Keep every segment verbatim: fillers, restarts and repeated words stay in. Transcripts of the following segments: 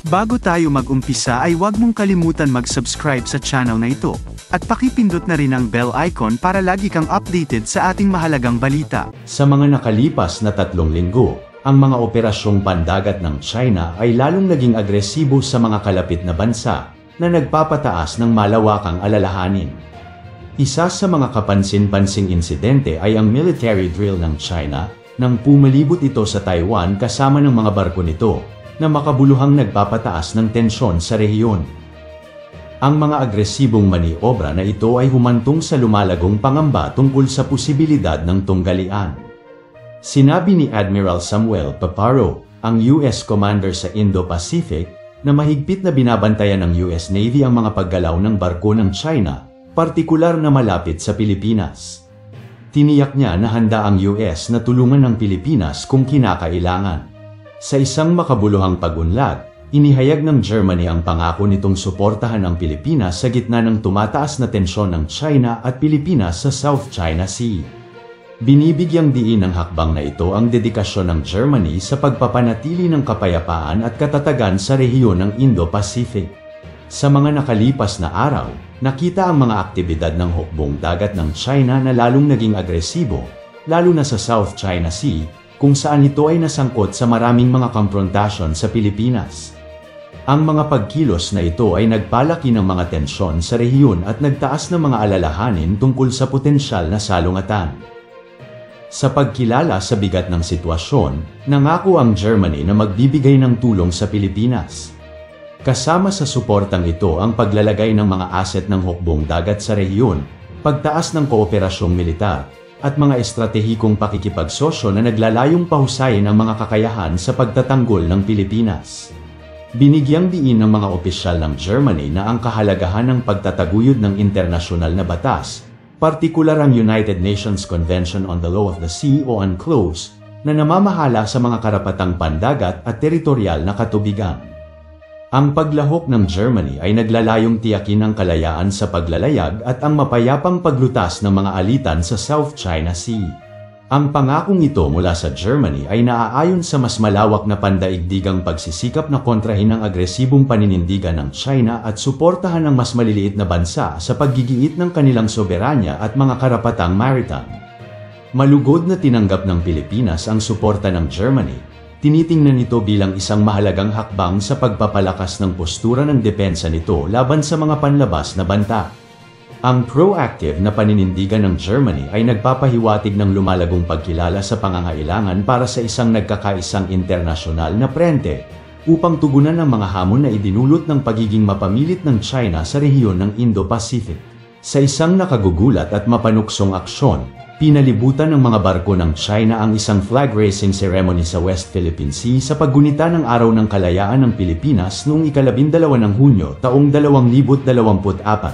Bago tayo mag-umpisa ay huwag mong kalimutan mag-subscribe sa channel na ito, at pakipindot na rin ang bell icon para lagi kang updated sa ating mahalagang balita. Sa mga nakalipas na tatlong linggo, ang mga operasyong pandagat ng China ay lalong naging agresibo sa mga kalapit na bansa, na nagpapataas ng malawakang alalahanin. Isa sa mga kapansin-pansing insidente ay ang military drill ng China, nang pumalibot ito sa Taiwan kasama ng mga barko nito, na makabuluhang nagpapataas ng tensyon sa rehiyon. Ang mga agresibong maniobra na ito ay humantong sa lumalagong pangamba tungkol sa posibilidad ng tunggalian. Sinabi ni Admiral Samuel Paparo, ang U S Commander sa Indo-Pacific, na mahigpit na binabantayan ng U S Navy ang mga paggalaw ng barko ng China, partikular na malapit sa Pilipinas. Tiniyak niya na handa ang U S na tulungan ng Pilipinas kung kinakailangan. Sa isang makabuluhang pag-unlad, inihayag ng Germany ang pangako nitong suportahan ang Pilipinas sa gitna ng tumataas na tensyon ng China at Pilipinas sa South China Sea. Binibigyang diin ng hakbang na ito ang dedikasyon ng Germany sa pagpapanatili ng kapayapaan at katatagan sa rehiyon ng Indo-Pacific. Sa mga nakalipas na araw, nakita ang mga aktibidad ng hukbong dagat ng China na lalong naging agresibo, lalo na sa South China Sea, kung saan ito ay nasangkot sa maraming mga komprontasyon sa Pilipinas. Ang mga pagkilos na ito ay nagpalaki ng mga tensyon sa rehiyon at nagtaas ng mga alalahanin tungkol sa potensyal na salungatan. Sa pagkilala sa bigat ng sitwasyon, nangako ang Germany na magbibigay ng tulong sa Pilipinas. Kasama sa suportang ito ang paglalagay ng mga asset ng hukbong dagat sa rehiyon, pagtaas ng kooperasyong militar, at mga estratehikong pakikipagsosyo na naglalayong pahusayin ang mga kakayahan sa pagtatanggol ng Pilipinas. Binigyang diin ng mga opisyal ng Germany na ang kahalagahan ng pagtataguyod ng internasyonal na batas, partikular ang United Nations Convention on the Law of the Sea o UNCLOS, na namamahala sa mga karapatang pandagat at teritorial na katubigan. Ang paglahok ng Germany ay naglalayong tiyakin ang kalayaan sa paglalayag at ang mapayapang paglutas ng mga alitan sa South China Sea. Ang pangakong ito mula sa Germany ay naaayon sa mas malawak na pandaigdigang pagsisikap na kontrahin ang agresibong paninindigan ng China at suportahan ang mas maliliit na bansa sa paggigiit ng kanilang soberanya at mga karapatang maritime. Malugod na tinanggap ng Pilipinas ang suporta ng Germany. Tinitingnan nito bilang isang mahalagang hakbang sa pagpapalakas ng postura ng depensa nito laban sa mga panlabas na banta. Ang proactive na paninindigan ng Germany ay nagpapahiwatig ng lumalagong pagkilala sa pangangailangan para sa isang nagkakaisang internasyonal na frente upang tugunan ang mga hamon na idinulot ng pagiging mapamilit ng China sa rehiyon ng Indo-Pacific. Sa isang nakagugulat at mapanuksong aksyon, pinalibutan ng mga barko ng China ang isang flag raising ceremony sa West Philippine Sea sa paggunita ng Araw ng Kalayaan ng Pilipinas noong ikalabindalawa ng Hunyo taong dalawang libo dalawampu't apat.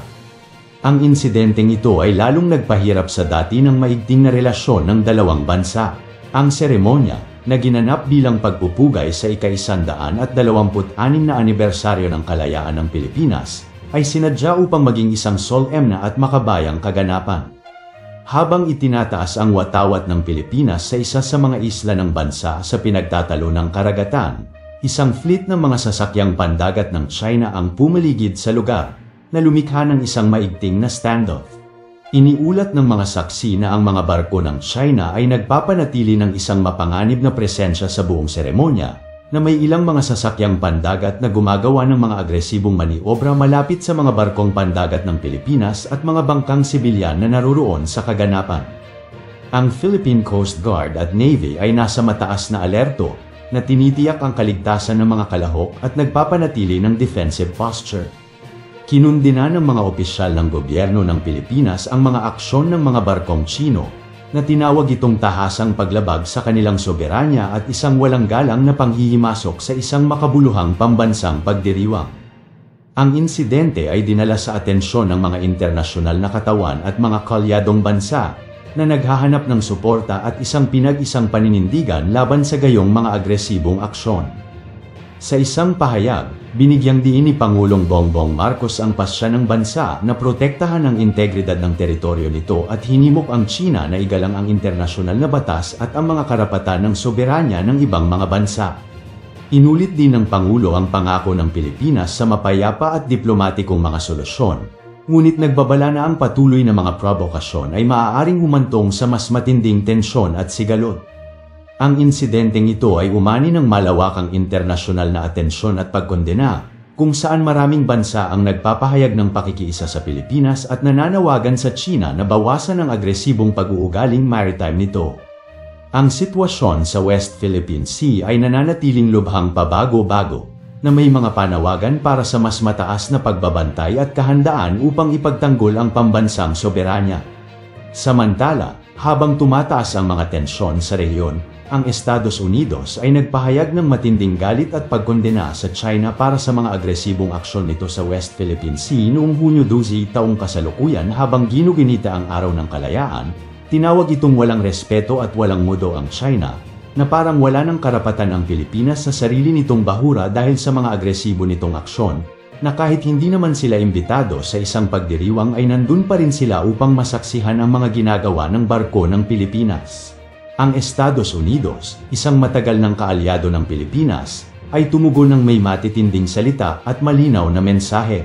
Ang insidenteng ito ay lalong nagpahirap sa dati ng maigting na relasyon ng dalawang bansa. Ang seremonya, na ginanap bilang pagpupugay sa ika-isandaan at dalawamput anim na anibersaryo ng kalayaan ng Pilipinas, ay sinadya upang maging isang solemn at makabayang kaganapan. Habang itinataas ang watawat ng Pilipinas sa isa sa mga isla ng bansa sa pinagtatalo ng karagatan, isang fleet ng mga sasakyang pandagat ng China ang pumaligid sa lugar, na lumikha ng isang maigting na standoff. Iniulat ng mga saksi na ang mga barko ng China ay nagpapanatili ng isang mapanganib na presensya sa buong seremonya, na may ilang mga sasakyang pandagat na gumagawa ng mga agresibong maniobra malapit sa mga barkong pandagat ng Pilipinas at mga bangkang sibilyan na naroroon sa kaganapan. Ang Philippine Coast Guard at Navy ay nasa mataas na alerto, na tinitiyak ang kaligtasan ng mga kalahok at nagpapanatili ng defensive posture. Kinundina ng mga opisyal ng gobyerno ng Pilipinas ang mga aksyon ng mga barkong Chino, na tinawag itong tahasang paglabag sa kanilang soberanya at isang walang galang na panghihimasok sa isang makabuluhang pambansang pagdiriwang. Ang insidente ay dinala sa atensyon ng mga internasyonal na katawan at mga kalyadong bansa, na naghahanap ng suporta at isang pinag-isang paninindigan laban sa gayong mga agresibong aksyon. Sa isang pahayag, binigyang diin ni Pangulong Bongbong Marcos ang pasya ng bansa na protektahan ang integridad ng teritoryo nito at hinimok ang China na igalang ang internasyonal na batas at ang mga karapatan ng soberanya ng ibang mga bansa. Inulit din ng Pangulo ang pangako ng Pilipinas sa mapayapa at diplomatikong mga solusyon, ngunit nagbabala na ang patuloy na mga provokasyon ay maaaring humantong sa mas matinding tensyon at sigalot. Ang insidenteng ito ay umani ng malawakang internasyonal na atensyon at pagkondena, kung saan maraming bansa ang nagpapahayag ng pakikiisa sa Pilipinas at nananawagan sa China na bawasan ang agresibong pag-uugaling maritime nito. Ang sitwasyon sa West Philippine Sea ay nananatiling lubhang pabago-bago, na may mga panawagan para sa mas mataas na pagbabantay at kahandaan upang ipagtanggol ang pambansang soberanya. Samantala, habang tumataas ang mga tensyon sa rehiyon, ang Estados Unidos ay nagpahayag ng matinding galit at pagkondena sa China para sa mga agresibong aksyon nito sa West Philippine Sea noong Hunyo dose taong kasalukuyan. Habang ginuginita ang Araw ng Kalayaan, tinawag itong walang respeto at walang mudo ang China, na parang wala ng karapatan ang Pilipinas sa sarili nitong bahura dahil sa mga agresibo nitong aksyon, na kahit hindi naman sila imbitado sa isang pagdiriwang ay nandun pa rin sila upang masaksihan ang mga ginagawa ng barko ng Pilipinas. Ang Estados Unidos, isang matagal ng kaalyado ng Pilipinas, ay tumugon ng may matitinding salita at malinaw na mensahe.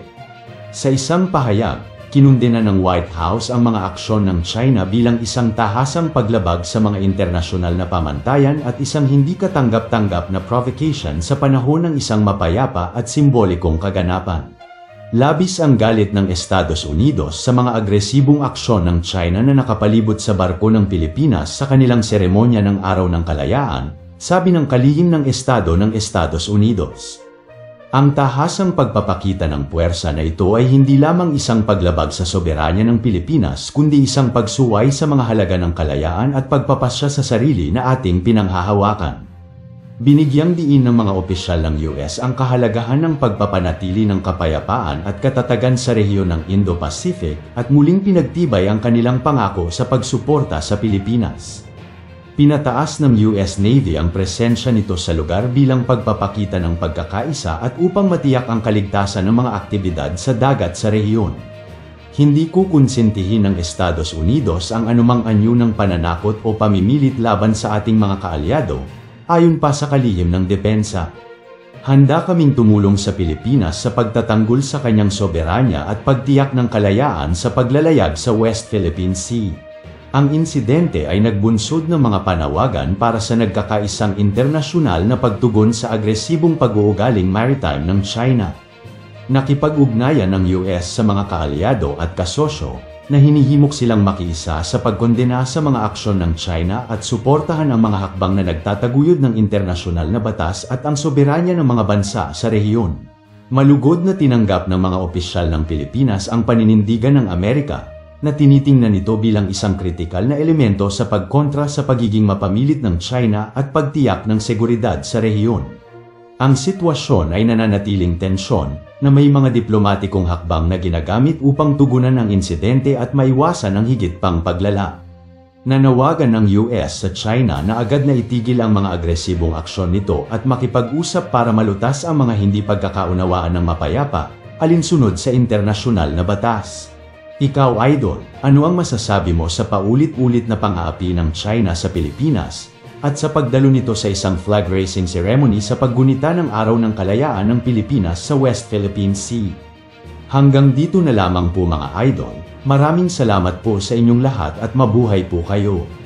Sa isang pahayag, kinundena ng White House ang mga aksyon ng China bilang isang tahasang paglabag sa mga internasyonal na pamantayan at isang hindi katanggap-tanggap na provocation sa panahon ng isang mapayapa at simbolikong kaganapan. Labis ang galit ng Estados Unidos sa mga agresibong aksyon ng China na nakapalibot sa barko ng Pilipinas sa kanilang seremonya ng Araw ng Kalayaan, sabi ng kalihim ng Estado ng Estados Unidos. Ang tahasang pagpapakita ng puwersa na ito ay hindi lamang isang paglabag sa soberanya ng Pilipinas kundi isang pagsuway sa mga halaga ng kalayaan at pagpapasya sa sarili na ating pinanghahawakan. Binigyang diin ng mga opisyal ng U S ang kahalagahan ng pagpapanatili ng kapayapaan at katatagan sa rehiyon ng Indo-Pacific at muling pinagtibay ang kanilang pangako sa pagsuporta sa Pilipinas. Pinataas ng U S Navy ang presensya nito sa lugar bilang pagpapakita ng pagkakaisa at upang matiyak ang kaligtasan ng mga aktibidad sa dagat sa rehiyon. Hindi kukonsentihin ng Estados Unidos ang anumang anyo ng pananakot o pamimilit laban sa ating mga kaalyado, ayon pa sa kalihim ng depensa. Handa kaming tumulong sa Pilipinas sa pagtatanggol sa kanyang soberanya at pagtiyak ng kalayaan sa paglalayag sa West Philippine Sea. Ang insidente ay nagbunsod ng mga panawagan para sa nagkakaisang internasyonal na pagtugon sa agresibong pag-uugaling maritime ng China. Nakipag-ugnayan ng U S sa mga kaalyado at kasosyo na hinihimok silang makiisa sa pagkondena sa mga aksyon ng China at suportahan ang mga hakbang na nagtataguyod ng internasyonal na batas at ang soberanya ng mga bansa sa rehiyon. Malugod na tinanggap ng mga opisyal ng Pilipinas ang paninindigan ng Amerika, na tinitingnan nito bilang isang kritikal na elemento sa pagkontra sa pagiging mapamilit ng China at pagtiyak ng seguridad sa rehiyon. Ang sitwasyon ay nananatiling tensyon na may mga diplomatikong hakbang na ginagamit upang tugunan ang insidente at maiwasan ang higit pang paglala. Nanawagan ng U S sa China na agad na itigil ang mga agresibong aksyon nito at makipag-usap para malutas ang mga hindi pagkakaunawaan ng mapayapa, alinsunod sa internasyonal na batas. Ikaw, Idol, ano ang masasabi mo sa paulit-ulit na pang-aapi ng China sa Pilipinas at sa pagdalo nito sa isang flag raising ceremony sa paggunita ng Araw ng Kalayaan ng Pilipinas sa West Philippine Sea? Hanggang dito na lamang po mga idol, maraming salamat po sa inyong lahat at mabuhay po kayo.